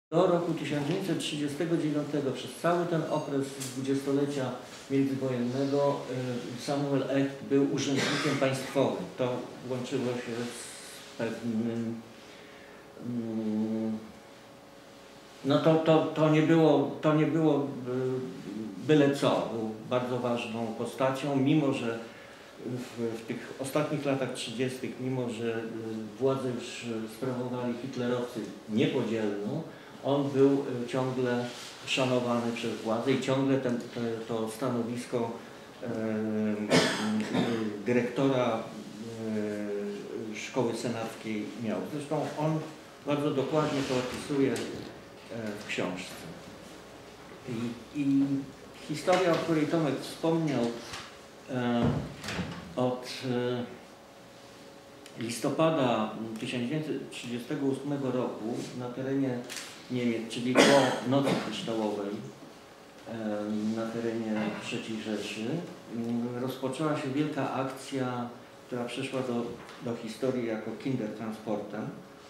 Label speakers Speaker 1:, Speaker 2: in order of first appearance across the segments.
Speaker 1: Do roku 1939, przez cały ten okres dwudziestolecia międzywojennego, Samuel Echt był urzędnikiem państwowym. To łączyło się z pewnym... No to nie było byle co. Był bardzo ważną postacią, mimo że w tych ostatnich latach 30., mimo że władzę już sprawowali hitlerowcy niepodzielną, on był ciągle szanowany przez władzę i ciągle to stanowisko dyrektora szkoły senackiej miał. Zresztą on bardzo dokładnie to opisuje w książce. I historia, o której Tomek wspomniał, od listopada 1938 roku na terenie Niemiec, czyli po Nocy Kryształowej na terenie III Rzeszy, rozpoczęła się wielka akcja, która przeszła do historii jako Kindertransportem,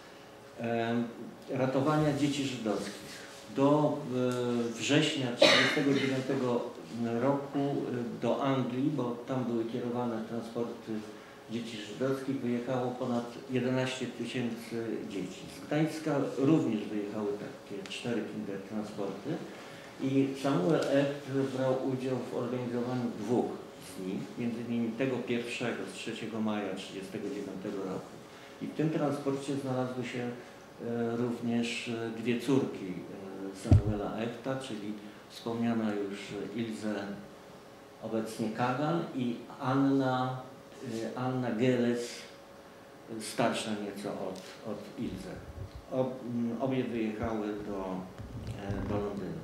Speaker 1: ratowania dzieci żydowskich. Do września 1939 roku do Anglii, bo tam były kierowane transporty dzieci żydowskich, wyjechało ponad 11 000 dzieci. Z Gdańska również wyjechały takie 4 kindertransporty i Samuel Echt brał udział w organizowaniu 2 z nich, między innymi tego pierwszego z 3 maja 1939 roku. I w tym transporcie znalazły się również 2 córki Samuela Echta, czyli wspomniana już Ilze, obecnie Kagan, i Anna Geles, starsza nieco od Ilze. Obie wyjechały do Londynu.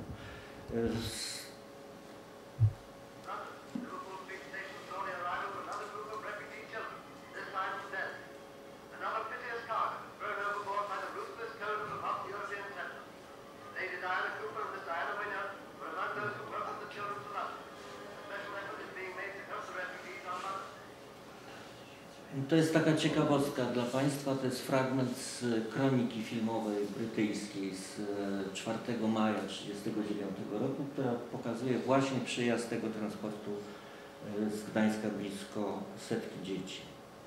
Speaker 1: To jest taka ciekawostka dla Państwa, to jest fragment z kroniki filmowej brytyjskiej z 4 maja 1939 roku, która pokazuje właśnie przyjazd tego transportu z Gdańska blisko 100 dzieci.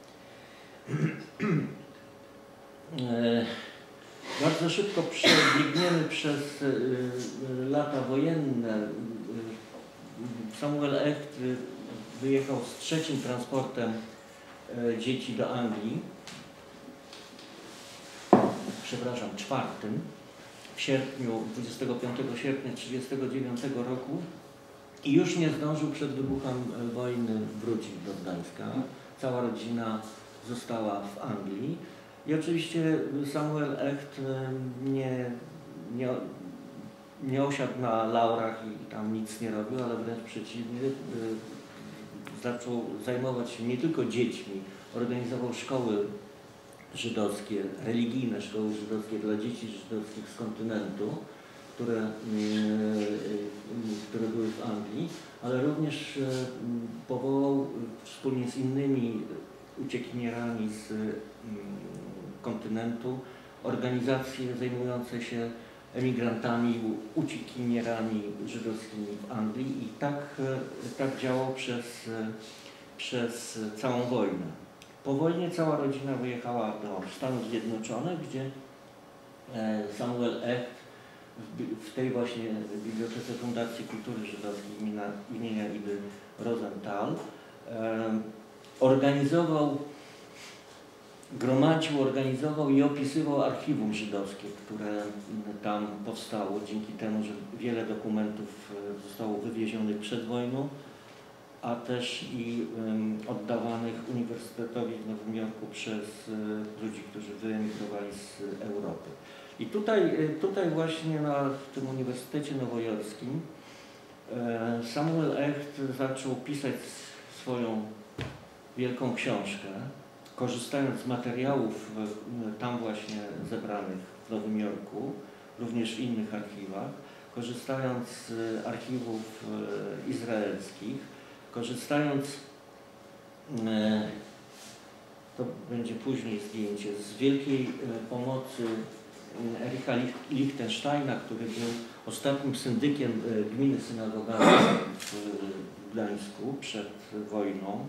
Speaker 1: Bardzo szybko przebiegniemy przez lata wojenne. Samuel Echt wyjechał z 3. transportem dzieci do Anglii, przepraszam, 4. w sierpniu, 25 sierpnia 1939 roku i już nie zdążył przed wybuchem wojny wrócić do Gdańska. Cała rodzina została w Anglii i oczywiście Samuel Echt nie osiadł na laurach i tam nic nie robił, ale wręcz przeciwnie, zaczął zajmować się nie tylko dziećmi, organizował szkoły żydowskie, religijne szkoły żydowskie dla dzieci żydowskich z kontynentu, które były w Anglii, ale również powołał wspólnie z innymi uciekinierami z kontynentu organizacje zajmujące się emigrantami, uciekinierami żydowskimi w Anglii i tak działał przez całą wojnę. Po wojnie cała rodzina wyjechała do Stanów Zjednoczonych, gdzie Samuel Echt w tej właśnie Bibliotece Fundacji Kultury Żydowskiej imienia Idy Rosenthal organizował i opisywał archiwum żydowskie, które tam powstało dzięki temu, że wiele dokumentów zostało wywiezionych przed wojną, a też i oddawanych Uniwersytetowi w Nowym Jorku przez ludzi, którzy wyemigrowali z Europy. I tutaj właśnie w tym Uniwersytecie Nowojorskim Samuel Echt zaczął pisać swoją wielką książkę, korzystając z materiałów tam właśnie zebranych w Nowym Jorku, również w innych archiwach, korzystając z archiwów izraelskich, korzystając, to będzie później zdjęcie, z wielkiej pomocy Ericha Lichtensteina, który był ostatnim syndykiem gminy synagogalnej w Gdańsku przed wojną,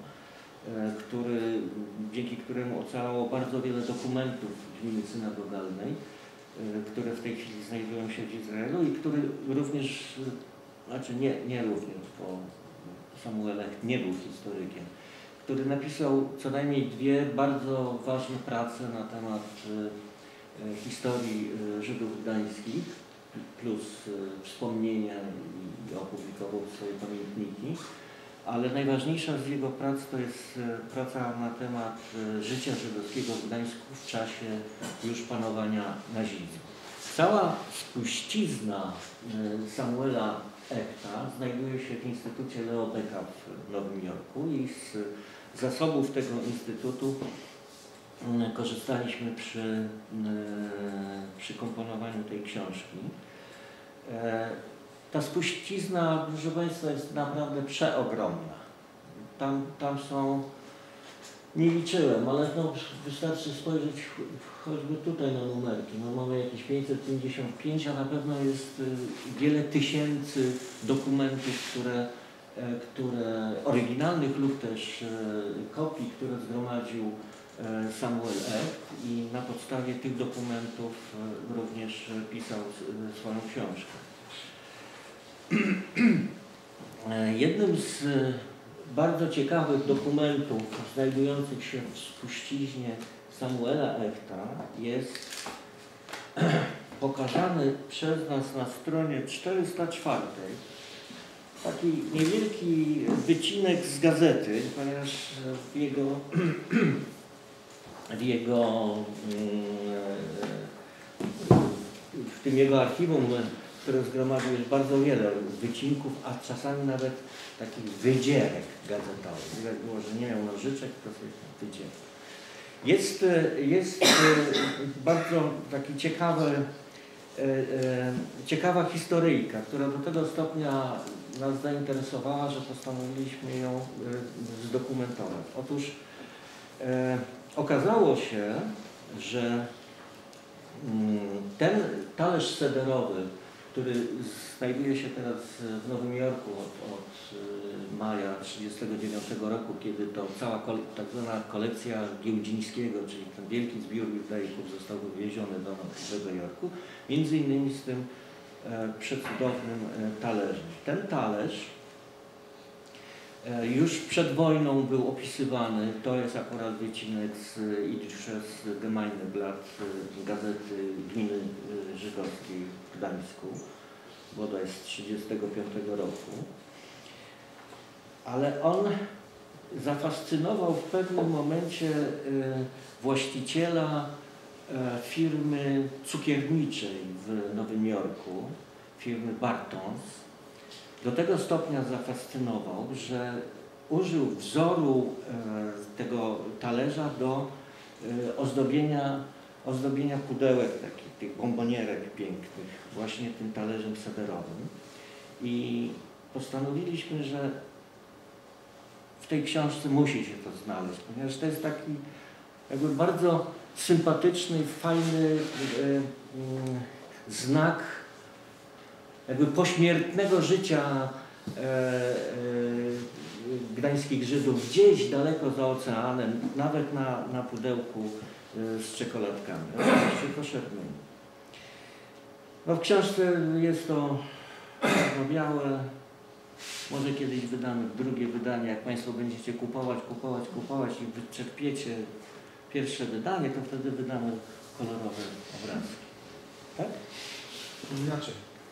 Speaker 1: dzięki któremu ocalało bardzo wiele dokumentów gminy synagogalnej, które w tej chwili znajdują się w Izraelu i który również, znaczy nie również, bo Samuel Echt nie był historykiem, który napisał co najmniej 2 bardzo ważne prace na temat historii Żydów gdańskich, plus wspomnienia i opublikował swoje pamiętniki, ale najważniejsza z jego prac to jest praca na temat życia żydowskiego w Gdańsku w czasie już panowania nazizmu. Cała spuścizna Samuela Echta znajduje się w Instytucie Leo Becka w Nowym Jorku i z zasobów tego instytutu korzystaliśmy przy komponowaniu tej książki. Ta spuścizna, proszę Państwa, jest naprawdę przeogromna. Tam są, nie liczyłem, ale no, wystarczy spojrzeć choćby tutaj na numerki. No, mamy jakieś 555, a na pewno jest wiele tysięcy dokumentów, oryginalnych lub też kopii, które zgromadził Samuel Echt i na podstawie tych dokumentów również pisał swoją książkę. Jednym z bardzo ciekawych dokumentów znajdujących się w spuściźnie Samuela Echta jest pokazany przez nas na stronie 404 taki niewielki wycinek z gazety, ponieważ w tym jego archiwum, które zgromadził, jest bardzo wiele wycinków, a czasami nawet takich wydzierek gazetowych. Widać było, że nie miał nożyczek, to sobie wydzierek. Jest bardzo taki ciekawa historyjka, która do tego stopnia nas zainteresowała, że postanowiliśmy ją zdokumentować. Otóż okazało się, że ten talerz sederowy, który znajduje się teraz w Nowym Jorku od maja 1939 roku, kiedy to cała tak zwana kolekcja Giełdzińskiego, czyli ten wielki zbiór judaików został wywieziony do Nowego Jorku, między innymi z tym przecudownym talerzem. Ten talerz już przed wojną był opisywany, to jest akurat wycinek z Idrisches Gemeindeblatt gazety gminy żydowskiej w Gdańsku, bodaj z 1935 roku, ale on zafascynował w pewnym momencie właściciela firmy cukierniczej w Nowym Jorku, firmy Bartons. Do tego stopnia zafascynował, że użył wzoru tego talerza do ozdobienia pudełek takich, tych bombonierek pięknych, właśnie tym talerzem sederowym. I postanowiliśmy, że w tej książce musi się to znaleźć, ponieważ to jest taki jakby bardzo sympatyczny, fajny znak jakby pośmiertnego życia gdańskich Żydów gdzieś daleko za oceanem, nawet na pudełku z czekoladkami, oczywiście koszernymi. No w książce jest to białe. Może kiedyś wydamy drugie wydanie, jak Państwo będziecie kupować i wyczerpiecie pierwsze wydanie, to wtedy wydamy kolorowe obrazki. Tak?
Speaker 2: Inaczej.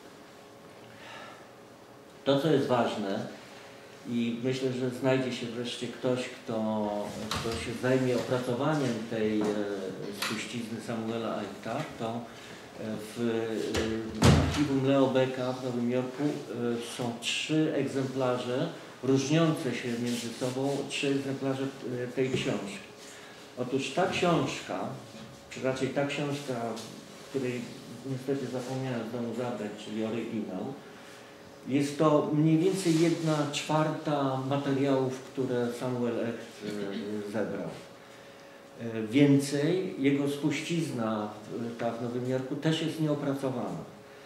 Speaker 1: To, co jest ważne i myślę, że znajdzie się wreszcie ktoś, kto się zajmie opracowaniem tej spuścizny Samuela Echta, to w archiwum Leo Becka w Nowym Jorku są 3 egzemplarze różniące się między sobą, 3 egzemplarze tej książki. Otóż ta książka, czy raczej ta książka, której niestety zapomniałem z domu zabrać, czyli oryginał, jest to mniej więcej 1/4 materiałów, które Samuel Echt zebrał. Więcej, jego spuścizna ta w Nowym Jorku też jest nieopracowana.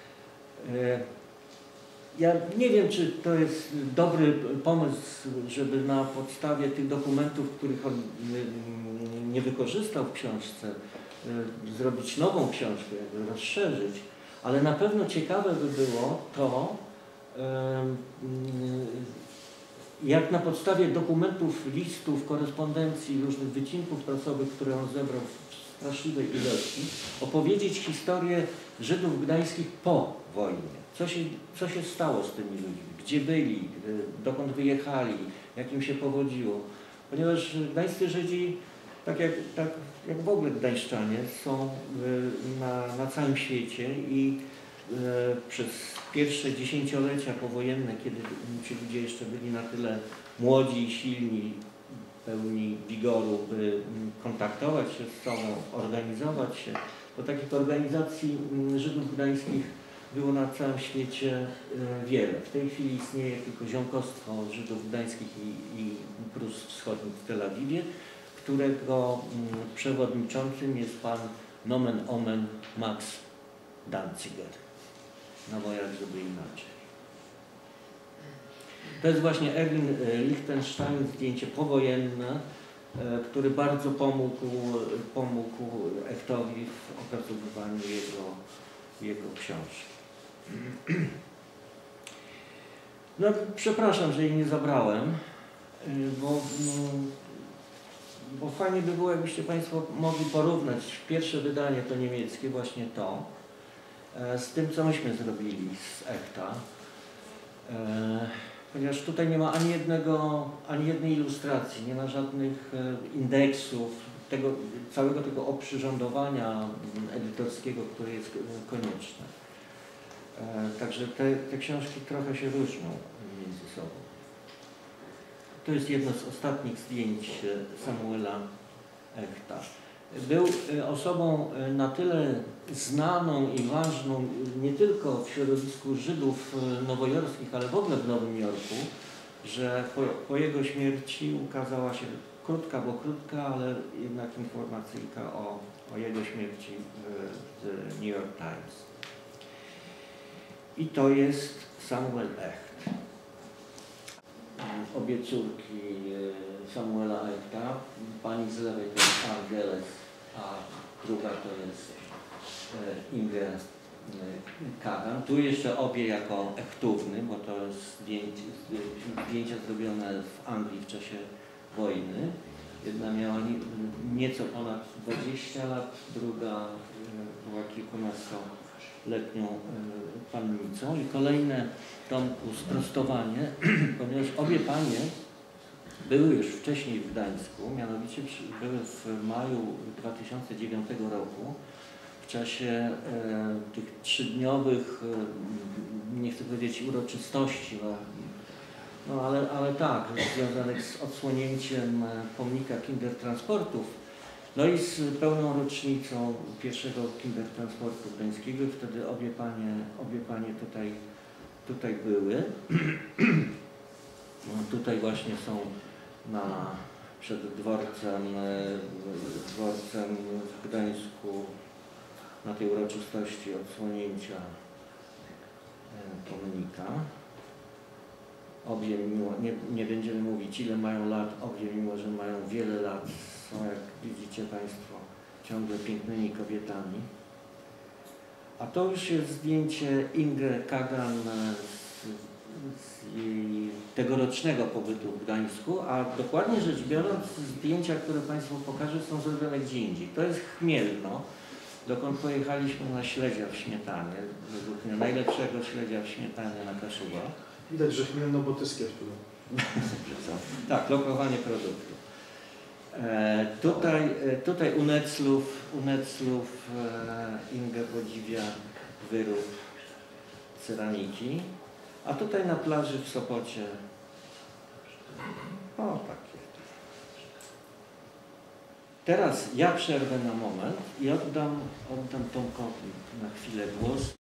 Speaker 1: Ja nie wiem, czy to jest dobry pomysł, żeby na podstawie tych dokumentów, których on nie wykorzystał w książce, zrobić nową książkę, jakby rozszerzyć, ale na pewno ciekawe by było to, jak na podstawie dokumentów, listów, korespondencji, różnych wycinków prasowych, które on zebrał w straszliwej ilości, opowiedzieć historię Żydów gdańskich po wojnie. Co się stało z tymi ludźmi? Gdzie byli? Dokąd wyjechali? Jak im się powodziło? Ponieważ gdańscy Żydzi, tak jak w ogóle gdańszczanie, są na całym świecie i przez pierwsze dziesięciolecia powojenne, kiedy ci ludzie jeszcze byli na tyle młodzi, silni, pełni wigoru, by kontaktować się z sobą, organizować się, to takich organizacji Żydów gdańskich było na całym świecie wiele. W tej chwili istnieje tylko Ziomkostwo Żydów Gdańskich i Prus Wschodnich w Tel Awiwie, którego przewodniczącym jest pan nomen omen Max Danziger. No bo jak żeby inaczej. To jest właśnie Erwin Lichtenstein, zdjęcie powojenne, który bardzo pomógł Echtowi w opracowywaniu jego książki. No, przepraszam, że jej nie zabrałem, bo fajnie by było, jakbyście Państwo mogli porównać pierwsze wydanie, to niemieckie, właśnie to, z tym, co myśmy zrobili z Echta. Ponieważ tutaj nie ma ani jednej ilustracji, nie ma żadnych indeksów, całego tego oprzyrządowania edytorskiego, które jest konieczne. Także te książki trochę się różnią między sobą. To jest jedno z ostatnich zdjęć Samuela Echta. Był osobą na tyle znaną i ważną nie tylko w środowisku Żydów nowojorskich, ale w ogóle w Nowym Jorku, że po jego śmierci ukazała się krótka, ale jednak informacyjka o jego śmierci w New York Times. I to jest Samuel Echt. Obie córki Samuela Echta, pani z lewej to jest Angeles, a druga to jest Inge Kagan. Tu jeszcze obie jako Echtówny, bo to jest zdjęcia zrobione w Anglii w czasie wojny. Jedna miała nieco ponad 20 lat, druga była kilkunastoletnią pannicą. I kolejne, Tomku, sprostowanie, ponieważ obie panie były już wcześniej w Gdańsku, mianowicie były w maju 2009 roku, w czasie tych 3-dniowych, nie chcę powiedzieć uroczystości, ale tak, związanych z odsłonięciem pomnika Kindertransportów, no i z pełną rocznicą pierwszego Kindertransportu gdańskiego. Wtedy obie panie tutaj były. No, tutaj właśnie są przed dworcem w Gdańsku na tej uroczystości odsłonięcia pomnika. Obie, nie będziemy mówić ile mają lat, obie, mimo że mają wiele lat, są, jak widzicie Państwo, ciągle pięknymi kobietami. A to już jest zdjęcie Inge Kagan z jej tegorocznego pobytu w Gdańsku, a dokładnie rzecz biorąc zdjęcia, które Państwu pokażę, są zrobione gdzie indziej. To jest Chmielno, dokąd pojechaliśmy na śledzia w Śmietanie, według mnie najlepszego śledzia w Śmietanie na Kaszubach.
Speaker 2: Widać, że Chmielno botyskie było.
Speaker 1: Tak, lokowanie produktu. Tutaj u Neclów Inge podziwia wyrób ceramiki, a tutaj na plaży w Sopocie o takie. Teraz ja przerwę na moment i oddam Tomkowi na chwilę głos.